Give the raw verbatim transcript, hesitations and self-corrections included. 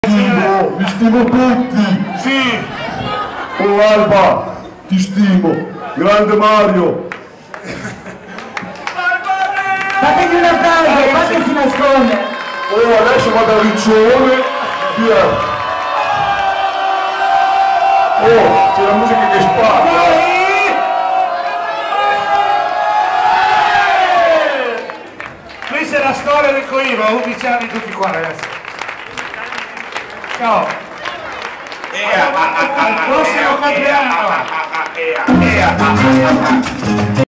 Stimo, vi stimo tutti! Sì! Oh Alba, ti stimo! Grande Mario! Fategli un applauso, fate si nasconde! Oh, adesso vado a Riccione! Chi è? Oh, c'è la musica che spara! Questa è la storia del Coiva, undici anni tutti qua ragazzi. Ciao! Al prossimo compleanno!